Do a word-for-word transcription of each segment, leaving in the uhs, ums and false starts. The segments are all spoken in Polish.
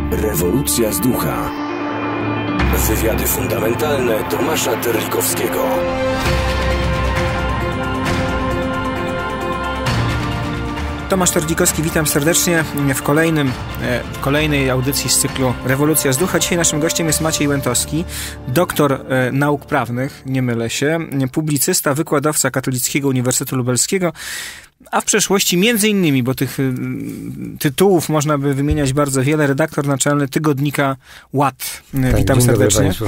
Rewolucja z ducha. Wywiady fundamentalne Tomasza Terlikowskiego. Tomasz Terlikowski, witam serdecznie w kolejnym, w kolejnej audycji z cyklu Rewolucja z ducha. Dzisiaj naszym gościem jest Maciej Łętowski, doktor nauk prawnych, nie mylę się, publicysta, wykładowca Katolickiego Uniwersytetu Lubelskiego, a w przeszłości między innymi, bo tych tytułów można by wymieniać bardzo wiele, redaktor naczelny tygodnika Ład. Tak, witam serdecznie. Państwu,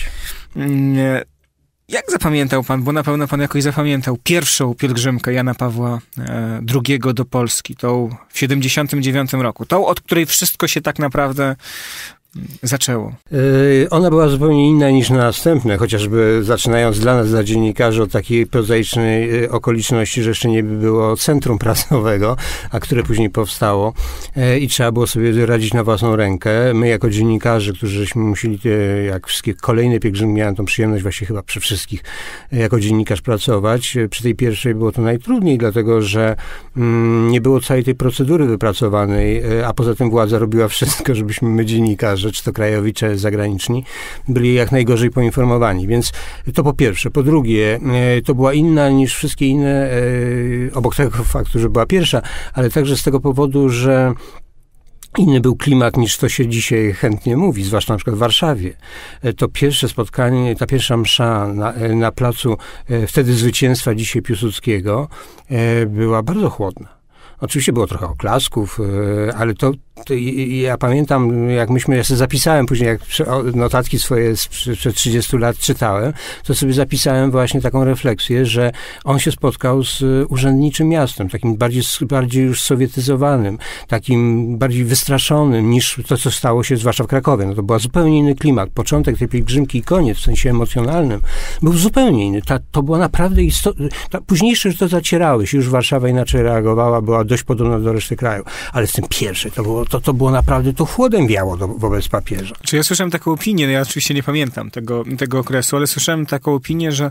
Jak zapamiętał pan, bo na pewno pan jakoś zapamiętał pierwszą pielgrzymkę Jana Pawła drugiego do Polski, tą w siedemdziesiątym dziewiątym roku, tą, od której wszystko się tak naprawdę zaczęło? Yy, ona była zupełnie inna niż następne, chociażby zaczynając dla nas, dla dziennikarzy, od takiej prozaicznej yy, okoliczności, że jeszcze nie było centrum prasowego, a które później powstało yy, i trzeba było sobie radzić na własną rękę. My jako dziennikarze, którzy żeśmy musieli, yy, jak wszystkie kolejne pielgrzymki, miałem tą przyjemność właśnie chyba przy wszystkich yy, jako dziennikarz pracować. Yy, przy tej pierwszej było to najtrudniej, dlatego że yy, nie było całej tej procedury wypracowanej, yy, a poza tym władza robiła wszystko, żebyśmy my dziennikarze, czy to krajowi, czy zagraniczni, byli jak najgorzej poinformowani. Więc to po pierwsze. Po drugie, to była inna niż wszystkie inne, obok tego faktu, że była pierwsza, ale także z tego powodu, że inny był klimat niż to się dzisiaj chętnie mówi, zwłaszcza na przykład w Warszawie. To pierwsze spotkanie, ta pierwsza msza na, na placu wtedy zwycięstwa, dzisiaj Piłsudskiego, była bardzo chłodna. Oczywiście było trochę oklasków, ale to, to ja pamiętam, jak myśmy, ja sobie zapisałem później, jak notatki swoje sprzed trzydziestu lat czytałem, to sobie zapisałem właśnie taką refleksję, że on się spotkał z urzędniczym miastem, takim bardziej, bardziej już sowietyzowanym, takim bardziej wystraszonym niż to, co stało się zwłaszcza w Krakowie. No to był zupełnie inny klimat. Początek tej pielgrzymki i koniec w sensie emocjonalnym był zupełnie inny. Ta, to było naprawdę istotne. Późniejsze, że to zacierały się, już Warszawa inaczej reagowała, była dość podobna do reszty kraju. Ale z tym pierwszym to było, to, to było naprawdę, to chłodem wiało do, wobec papieża. Czy ja słyszałem taką opinię, no ja oczywiście nie pamiętam tego, tego okresu, ale słyszałem taką opinię, że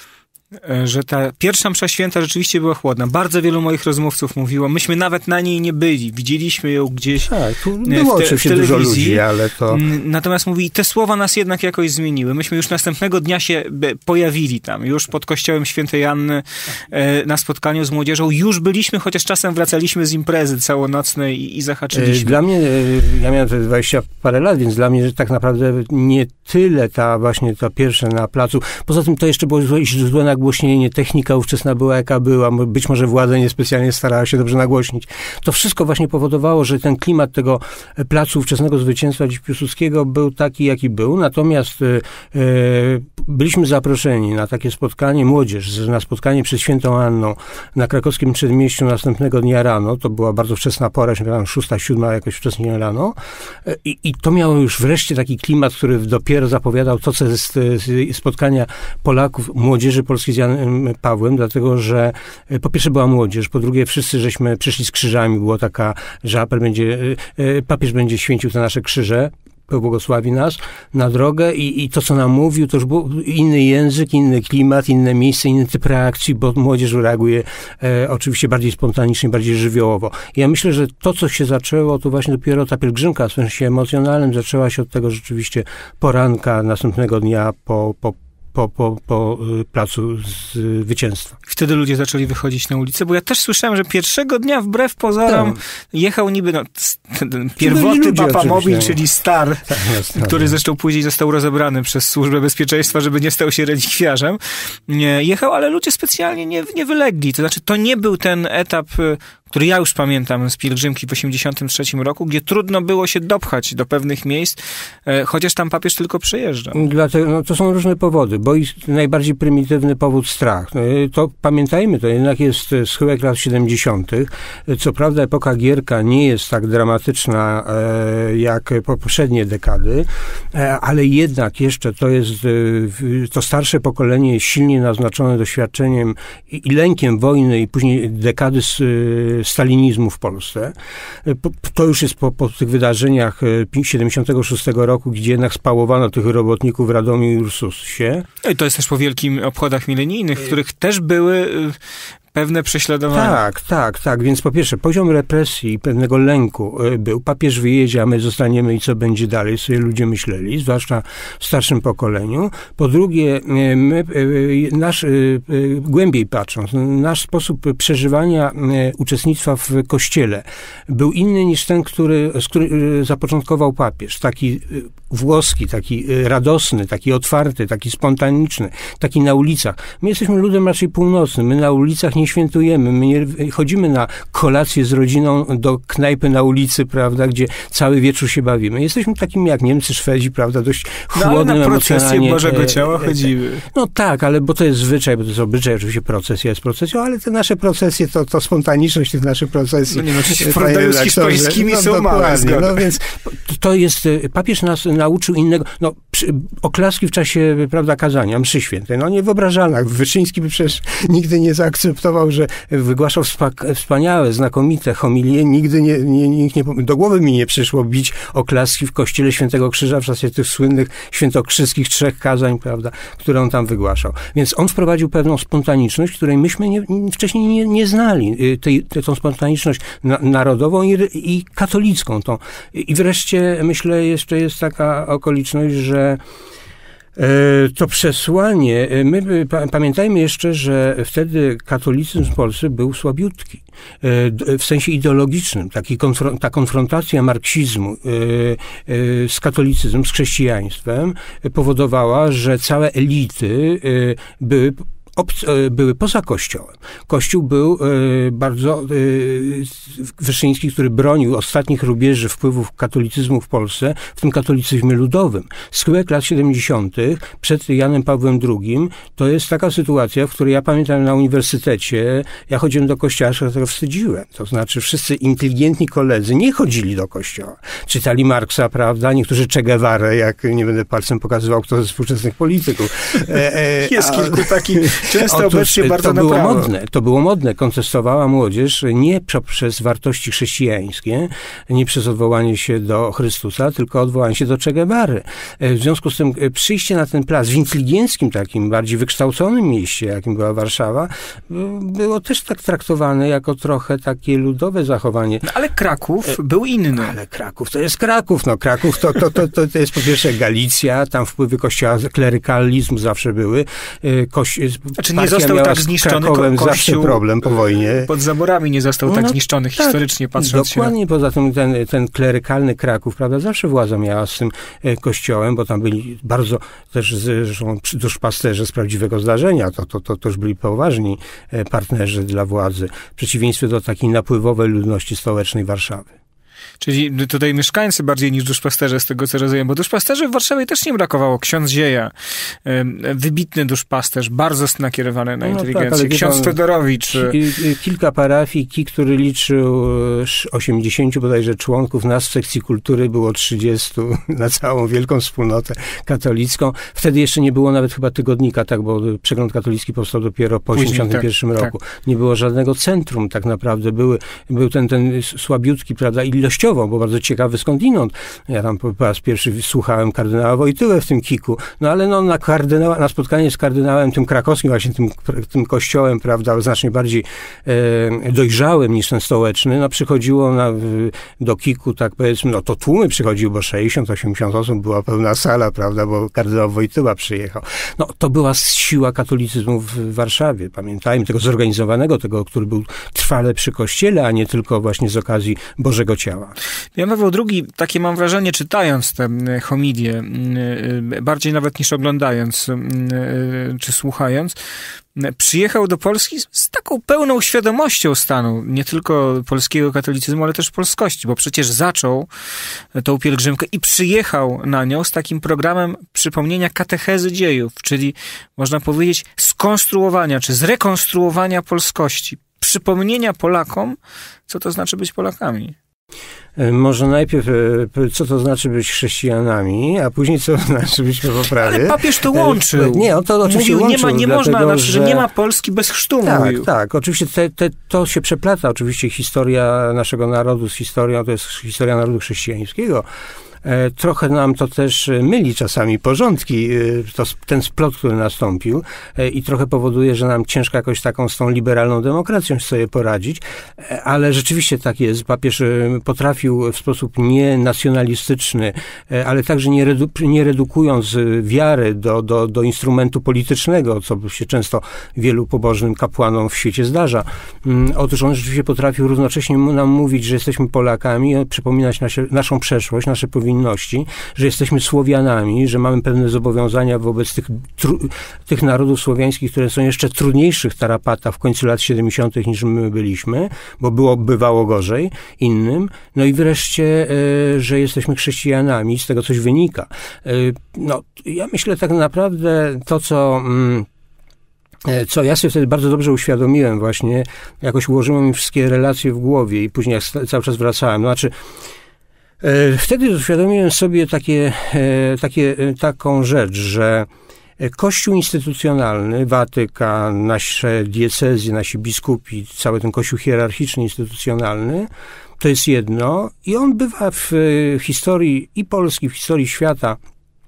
że ta pierwsza msza święta rzeczywiście była chłodna. Bardzo wielu moich rozmówców mówiło, myśmy nawet na niej nie byli, widzieliśmy ją gdzieś tak, tu było w, te, oczywiście w telewizji. Dużo ludzi, ale to... Natomiast mówi, te słowa nas jednak jakoś zmieniły. Myśmy już następnego dnia się pojawili tam, już pod kościołem świętej Anny na spotkaniu z młodzieżą, już byliśmy, chociaż czasem wracaliśmy z imprezy całonocnej i, i zahaczyliśmy. Dla mnie, ja miałem dwadzieścia parę lat, więc dla mnie że tak naprawdę nie tyle ta właśnie ta pierwsza na placu. Poza tym to jeszcze było złe nagłośnienie, technika ówczesna była jaka była, być może władza niespecjalnie starała się dobrze nagłośnić. To wszystko właśnie powodowało, że ten klimat tego placu ówczesnego zwycięstwa Piłsudskiego był taki, jaki był. Natomiast e, byliśmy zaproszeni na takie spotkanie, młodzież, na spotkanie przed Świętą Anną na krakowskim przedmieściu następnego dnia rano. To była bardzo wczesna pora, szósta, siódma jakoś wcześniej rano. I, I to miało już wreszcie taki klimat, który dopiero zapowiadał to, co jest spotkania Polaków, młodzieży polskiej z Janem Pawłem, dlatego, że po pierwsze była młodzież, po drugie wszyscy żeśmy przyszli z krzyżami, było taka, że apel będzie, papież będzie święcił te nasze krzyże, pobłogosławi nas na drogę i, i to, co nam mówił, to już był inny język, inny klimat, inne miejsce, inny typ reakcji, bo młodzież reaguje e, oczywiście bardziej spontanicznie, bardziej żywiołowo. I ja myślę, że to, co się zaczęło, to właśnie dopiero ta pielgrzymka w sensie emocjonalnym zaczęła się od tego rzeczywiście poranka następnego dnia po, po Po, po, po placu zwycięstwa. Wtedy ludzie zaczęli wychodzić na ulicę, bo ja też słyszałem, że pierwszego dnia wbrew pozorom tak. jechał niby no, ten pierwotny Papamobil, czyli Star, tak, no, który zresztą później został rozebrany przez Służbę Bezpieczeństwa, żeby nie stał się relikwiarzem. Jechał, ale ludzie specjalnie nie, nie wylegli. To znaczy, to nie był ten etap, który ja już pamiętam z pielgrzymki w osiemdziesiątym trzecim roku, gdzie trudno było się dopchać do pewnych miejsc, chociaż tam papież tylko przejeżdżał. Dlatego, no, to są różne powody, bo i najbardziej prymitywny powód strach. To pamiętajmy, to jednak jest schyłek lat siedemdziesiątych. Co prawda epoka Gierka nie jest tak dramatyczna e, jak poprzednie dekady, e, ale jednak jeszcze to jest e, to starsze pokolenie silnie naznaczone doświadczeniem i, i lękiem wojny i później dekady z, stalinizmu w Polsce. To już jest po, po tych wydarzeniach siedemdziesiątego szóstego roku, gdzie jednak spałowano tych robotników w Radomiu i Ursusie. I to jest też po wielkich obchodach milenijnych, w których też były pewne prześladowania. Tak, tak, tak. Więc po pierwsze, poziom represji i pewnego lęku był. Papież wyjedzie, a my zostaniemy i co będzie dalej, sobie ludzie myśleli, zwłaszcza w starszym pokoleniu. Po drugie, my, nasz, głębiej patrząc, nasz sposób przeżywania uczestnictwa w Kościele był inny niż ten, który, który zapoczątkował papież. Taki włoski, taki radosny, taki otwarty, taki spontaniczny, taki na ulicach. My jesteśmy ludem raczej północnym. My na ulicach nie świętujemy. My nie chodzimy na kolację z rodziną do knajpy na ulicy, prawda, gdzie cały wieczór się bawimy. Jesteśmy takimi jak Niemcy, Szwedzi, prawda, dość chłodnym, no, ale na procesję Bożego e, Ciała chodzimy. No tak, ale bo to jest zwyczaj, bo to jest obyczaj, oczywiście procesja jest procesją, ale te nasze procesje, to, to spontaniczność tych naszych procesji. No nie, no oczywiście w porównaniu z hiszpańskimi no, są małe. No więc to jest, papież nas nauczył innego, no przy, oklaski w czasie, prawda, kazania, mszy świętej, no niewyobrażalne. Wyszyński by przecież nigdy nie zaakceptował, że wygłaszał wspa- wspaniałe, znakomite homilie, nigdy nie, nie, nikt nie, do głowy mi nie przyszło bić oklaski w kościele Świętego Krzyża w czasie tych słynnych świętokrzyskich trzech kazań, prawda, które on tam wygłaszał. Więc on wprowadził pewną spontaniczność, której myśmy nie, wcześniej nie, nie znali. Tej, tej, tą spontaniczność na, narodową i, i katolicką. Tą. I wreszcie, myślę, jeszcze jest taka okoliczność, że to przesłanie, my pamiętajmy jeszcze, że wtedy katolicyzm w Polsce był słabiutki, w sensie ideologicznym. Taki konfron- ta konfrontacja marksizmu z katolicyzmem, z chrześcijaństwem powodowała, że całe elity były były poza Kościołem. Kościół był y, bardzo y, Wyszyński, który bronił ostatnich rubieży wpływów katolicyzmu w Polsce, w tym katolicyzmie ludowym. Schyłek lat siedemdziesiątych przed Janem Pawłem drugim to jest taka sytuacja, w której ja pamiętam na uniwersytecie, ja chodziłem do kościoła, się tego wstydziłem. To znaczy wszyscy inteligentni koledzy nie chodzili do kościoła. Czytali Marksa, prawda? Niektórzy Che Guevarę, jak nie będę palcem pokazywał, kto ze współczesnych polityków. E, e, jest a, kilku takich. Często Otóż, obecnie bardzo to było naprawo. modne, to było modne. Kontestowała młodzież nie przez wartości chrześcijańskie, nie przez odwołanie się do Chrystusa, tylko odwołanie się do Che Guevary. W związku z tym przyjście na ten plac w inteligenckim, takim bardziej wykształconym mieście, jakim była Warszawa, było też tak traktowane jako trochę takie ludowe zachowanie. No, ale Kraków był inny. Ale Kraków to jest Kraków. No, Kraków to, to, to, to, to jest po pierwsze Galicja, tam wpływy kościoła, klerykalizm zawsze były. Koś, Znaczy nie został tak zniszczony ko- Kościół. Problem po wojnie. Pod zaborami nie został no, tak zniszczony tak, historycznie patrząc dokładnie, się na... poza tym ten, ten klerykalny Kraków, prawda, zawsze władza miała z tym kościołem, bo tam byli bardzo też zresztą duszpasterze z prawdziwego zdarzenia. To, to, to, to już byli poważni partnerzy dla władzy. W przeciwieństwie do takiej napływowej ludności stołecznej Warszawy. Czyli tutaj mieszkańcy bardziej niż duszpasterze, z tego co rozumiem, bo duszpasterzy w Warszawie też nie brakowało. Ksiądz Zieja, wybitny duszpasterz, bardzo nakierowany na inteligencję. No tak, ksiądz Fedorowicz. Kilka parafii, ki, który liczył osiemdziesięciu bodajże członków, nas w sekcji kultury było trzydziestu na całą wielką wspólnotę katolicką. Wtedy jeszcze nie było nawet chyba tygodnika, tak, bo przegląd katolicki powstał dopiero po osiemdziesiątym pierwszym tak, roku. Tak. Nie było żadnego centrum tak naprawdę. Były, był ten, ten słabiutki, prawda, ilościowo, bo bardzo ciekawy skądinąd. Ja tam po raz pierwszy słuchałem kardynała Wojtyłę w tym kiku, no ale no na kardynała, na spotkanie z kardynałem tym krakowskim, właśnie tym, tym kościołem, prawda, znacznie bardziej e, dojrzałym niż ten stołeczny, no przychodziło na, do kiku, tak powiedzmy, no to tłumy przychodziły, bo sześćdziesiąt osiemdziesiąt osób, była pełna sala, prawda, bo kardynał Wojtyła przyjechał. No to była siła katolicyzmu w Warszawie, pamiętajmy, tego zorganizowanego, tego, który był trwale przy kościele, a nie tylko właśnie z okazji Bożego Ciała. Jan Paweł drugi, takie mam wrażenie, czytając te homilie, bardziej nawet niż oglądając czy słuchając, przyjechał do Polski z taką pełną świadomością stanu, nie tylko polskiego katolicyzmu, ale też polskości, bo przecież zaczął tą pielgrzymkę i przyjechał na nią z takim programem przypomnienia katechezy dziejów, czyli można powiedzieć skonstruowania, czy zrekonstruowania polskości, przypomnienia Polakom, co to znaczy być Polakami. Może najpierw, co to znaczy być chrześcijanami, a później co to znaczy być prawoprawnie. Ale papież to łączył. Nie, on to oczywiście mówił, łączył. Nie, ma, nie dlatego, można, znaczy, że... że nie ma Polski bez chrztu, tak, mówił. Tak, oczywiście te, te, to się przeplata. Oczywiście historia naszego narodu z historią, to jest historia narodu chrześcijańskiego. Trochę nam to też myli czasami porządki, to, ten splot, który nastąpił i trochę powoduje, że nam ciężko jakoś taką z tą liberalną demokracją sobie poradzić, ale rzeczywiście tak jest. Papież potrafił w sposób nienacjonalistyczny, ale także nie, redu, nie redukując wiary do, do, do instrumentu politycznego, co się często wielu pobożnym kapłanom w świecie zdarza. Otóż on rzeczywiście potrafił równocześnie nam mówić, że jesteśmy Polakami, przypominać nasze, naszą przeszłość, nasze powinności, że jesteśmy Słowianami, że mamy pewne zobowiązania wobec tych, tru, tych narodów słowiańskich, które są jeszcze trudniejszych tarapatach w końcu lat siedemdziesiątych niż my byliśmy, bo było, bywało gorzej innym. No i wreszcie, że jesteśmy chrześcijanami, z tego coś wynika. No, ja myślę tak naprawdę to, co... Co ja sobie wtedy bardzo dobrze uświadomiłem właśnie, jakoś ułożyłem mi wszystkie relacje w głowie i później jak cały czas wracałem. No, znaczy, e, wtedy uświadomiłem sobie takie, e, takie, e, taką rzecz, że Kościół instytucjonalny, Watykan, nasze diecezje, nasi biskupi, cały ten Kościół hierarchiczny, instytucjonalny, to jest jedno i on bywa w historii i Polski, w historii świata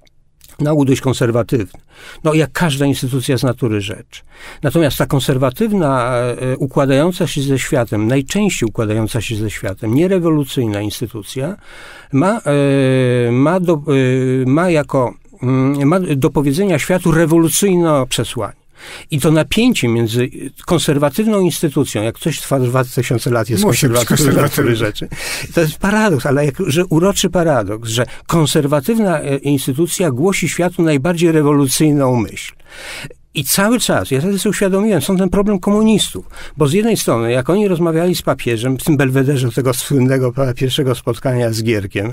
na ogół dość konserwatywny. No jak każda instytucja z natury rzecz. Natomiast ta konserwatywna, e, układająca się ze światem, najczęściej układająca się ze światem, nierewolucyjna instytucja ma, e, ma, do, e, ma jako ma do powiedzenia światu rewolucyjne przesłanie. I to napięcie między konserwatywną instytucją, jak coś trwa dwa tysiące lat, jest konserwatywnej rzeczy. To jest paradoks, ale jak, że uroczy paradoks, że konserwatywna instytucja głosi światu najbardziej rewolucyjną myśl. I cały czas, ja wtedy sobie uświadomiłem, są ten problem komunistów, bo z jednej strony, jak oni rozmawiali z papieżem, w tym belwederze tego słynnego pierwszego spotkania z Gierkiem,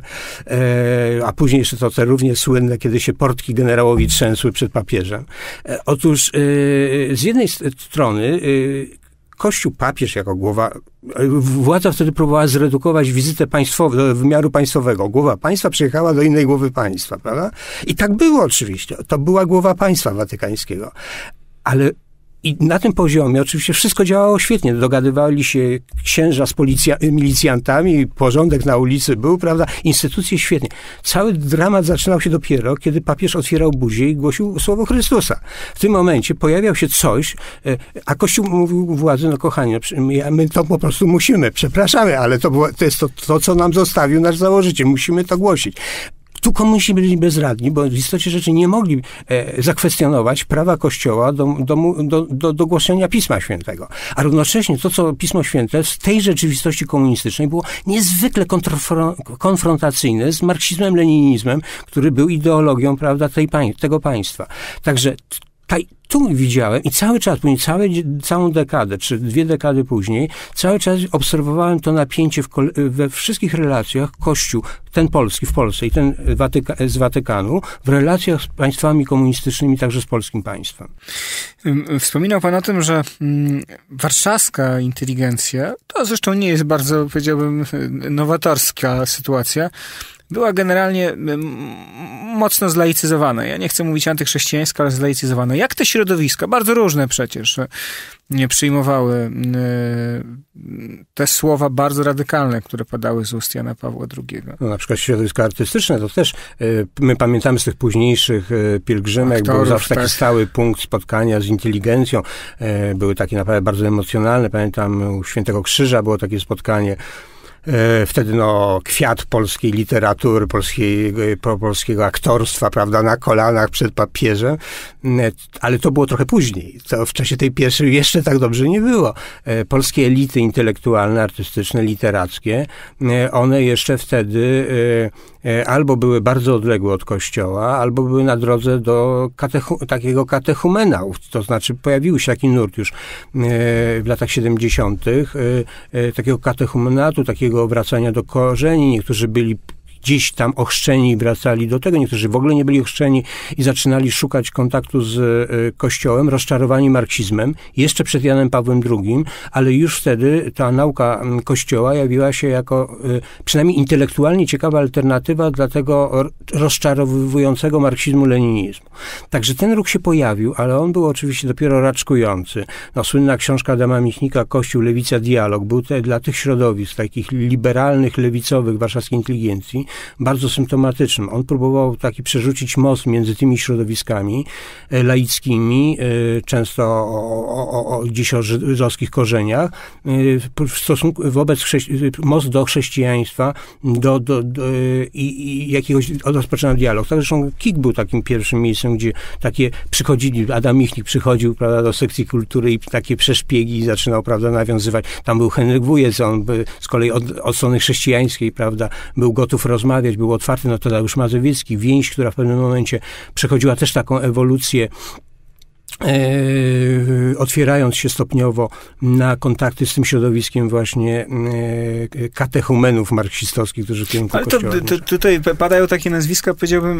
e, a później jeszcze to te równie słynne, kiedy się portki generałowi trzęsły przed papieżem. E, otóż e, z jednej strony e, Kościół, papież jako głowa, władza wtedy próbowała zredukować wizytę państwową, do wymiaru państwowego. Głowa państwa przyjechała do innej głowy państwa, prawda? I tak było oczywiście. To była głowa państwa watykańskiego. Ale i na tym poziomie oczywiście wszystko działało świetnie. Dogadywali się księża z policja, milicjantami, porządek na ulicy był, prawda? Instytucje świetnie. Cały dramat zaczynał się dopiero, kiedy papież otwierał buzię i głosił słowo Chrystusa. W tym momencie pojawiał się coś, a Kościół mówił władzy, no kochani, my to po prostu musimy, przepraszamy, ale to, było, to jest to, to, co nam zostawił nasz założyciel. Musimy to głosić. Tu komuniści byli bezradni, bo w istocie rzeczy nie mogli e, zakwestionować prawa Kościoła do, do, do, do, do głoszenia Pisma Świętego. A równocześnie to, co Pismo Święte w tej rzeczywistości komunistycznej było niezwykle konfrontacyjne z marksizmem, leninizmem, który był ideologią, prawda, tej, tego państwa. Także ta, tu widziałem i cały czas, później całe, całą dekadę, czy dwie dekady później, cały czas obserwowałem to napięcie w, we wszystkich relacjach Kościół, ten polski w Polsce i ten Watyka, z Watykanu, w relacjach z państwami komunistycznymi, także z polskim państwem. Wspominał pan o tym, że warszawska inteligencja, to zresztą nie jest bardzo, powiedziałbym, nowatorska sytuacja, była generalnie mocno zlaicyzowana. Ja nie chcę mówić antychrześcijańska, ale zlaicyzowana. Jak te środowiska, bardzo różne przecież, nie przyjmowały te słowa bardzo radykalne, które padały z ust Jana Pawła drugiego. No, na przykład środowiska artystyczne, to też my pamiętamy z tych późniejszych pielgrzymek, aktorów, był zawsze taki tak. stały punkt spotkania z inteligencją. Były takie naprawdę bardzo emocjonalne. Pamiętam u Świętego Krzyża było takie spotkanie. Wtedy no kwiat polskiej literatury, polskiego, polskiego aktorstwa, prawda, na kolanach przed papieżem, ale to było trochę później. To w czasie tej pierwszej jeszcze tak dobrze nie było. Polskie elity intelektualne, artystyczne, literackie, one jeszcze wtedy albo były bardzo odległe od Kościoła, albo były na drodze do katechu, takiego katechumenału. To znaczy pojawił się taki nurt już w latach siedemdziesiątych, takiego katechumenatu, takiego wracania do korzeni. Niektórzy byli gdzieś tam ochrzczeni i wracali do tego, niektórzy w ogóle nie byli ochrzczeni i zaczynali szukać kontaktu z y, Kościołem, rozczarowani marksizmem, jeszcze przed Janem Pawłem drugim, ale już wtedy ta nauka Kościoła jawiła się jako y, przynajmniej intelektualnie ciekawa alternatywa dla tego rozczarowującego marksizmu-leninizmu. Także ten ruch się pojawił, ale on był oczywiście dopiero raczkujący. No, słynna książka Adama Michnika, Kościół, Lewica, Dialog, był te, dla tych środowisk, takich liberalnych, lewicowych, warszawskiej inteligencji, bardzo symptomatycznym. On próbował taki przerzucić most między tymi środowiskami laickimi, często o, o, o, gdzieś o żydowskich korzeniach, w stosunku wobec chrześci- most do chrześcijaństwa do, do, do, i, i jakiegoś rozpoczynał dialog. Tak, zresztą K I K był takim pierwszym miejscem, gdzie takie przychodzili, Adam Michnik przychodził, prawda, do sekcji kultury i takie przeszpiegi zaczynał, prawda, nawiązywać. Tam był Henryk Wujec, on by, z kolei od, od strony chrześcijańskiej, prawda, był gotów rozmawiać, był otwarty, no Tadeusz Mazowiecki, Więź, która w pewnym momencie przechodziła też taką ewolucję, E, otwierając się stopniowo na kontakty z tym środowiskiem właśnie e, katechumenów marksistowskich, którzy w kierunku ale to, Kościoła... to, tutaj padają takie nazwiska, powiedziałbym,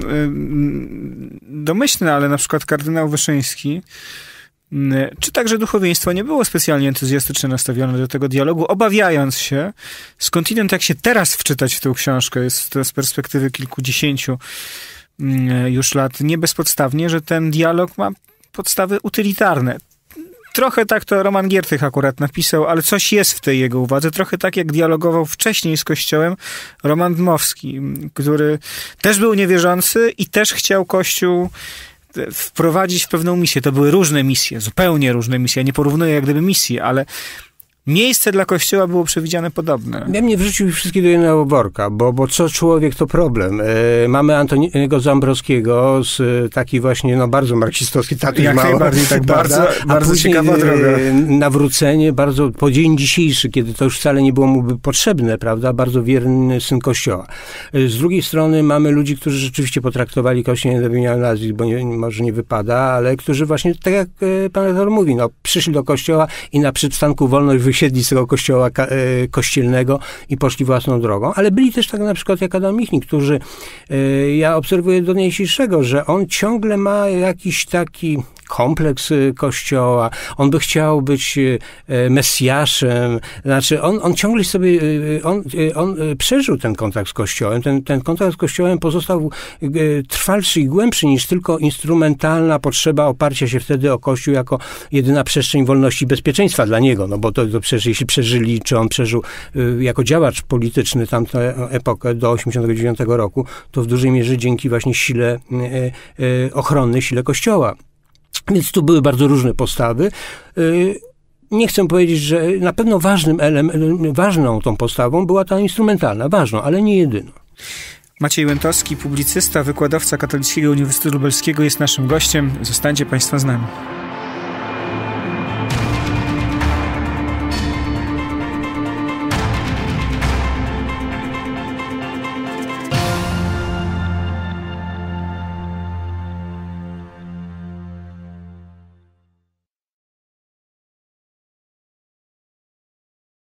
domyślne, ale na przykład kardynał Wyszyński, czy także duchowieństwo nie było specjalnie entuzjastycznie nastawione do tego dialogu, obawiając się, skądinąd jak się teraz wczytać w tę książkę, jest to z perspektywy kilkudziesięciu już lat, nie bezpodstawnie, że ten dialog ma podstawy utylitarne. Trochę tak to Roman Giertych akurat napisał, ale coś jest w tej jego uwadze. Trochę tak, jak dialogował wcześniej z Kościołem Roman Dmowski, który też był niewierzący i też chciał Kościół wprowadzić w pewną misję. To były różne misje, zupełnie różne misje. Ja nie porównuję jak gdyby misji, ale miejsce dla Kościoła było przewidziane podobne. Ja mnie wrzucił wszystkie do jednego worka, bo, bo co człowiek to problem. E, mamy Antoniego Zambrowskiego z e, taki właśnie, no bardzo marksistowski tatuś jak mało. najbardziej, tak bardzo, a bardzo później, ciekawa droga. E, nawrócenie, bardzo po dzień dzisiejszy, kiedy to już wcale nie było mu potrzebne, prawda, bardzo wierny syn Kościoła. E, z drugiej strony mamy ludzi, którzy rzeczywiście potraktowali Kościół, nie wymieniałem nazwisk, bo nie, może nie wypada, ale którzy właśnie, tak jak e, pan redaktor mówi, no przyszli do Kościoła i na przystanku Wolność wysiedli z tego kościoła ka- e, kościelnego i poszli własną drogą, ale byli też tak na przykład jak Adam Michnik, którzy e, ja obserwuję do najmniejszego, że on ciągle ma jakiś taki kompleks Kościoła, on by chciał być Mesjaszem, znaczy on, on ciągle sobie, on, on przeżył ten kontakt z Kościołem, ten, ten kontakt z Kościołem pozostał trwalszy i głębszy niż tylko instrumentalna potrzeba oparcia się wtedy o Kościół jako jedyna przestrzeń wolności i bezpieczeństwa dla niego, no bo to, to przecież jeśli przeżyli, czy on przeżył jako działacz polityczny tamtą epokę do osiemdziesiątego dziewiątego roku, to w dużej mierze dzięki właśnie sile ochronnej, sile Kościoła. Więc tu były bardzo różne postawy. Nie chcę powiedzieć, że na pewno ważnym elementem, ważną tą postawą była ta instrumentalna, ważną, ale nie jedyną. Maciej Łętowski, publicysta, wykładowca Katolickiego Uniwersytetu Lubelskiego jest naszym gościem. Zostańcie Państwo z nami.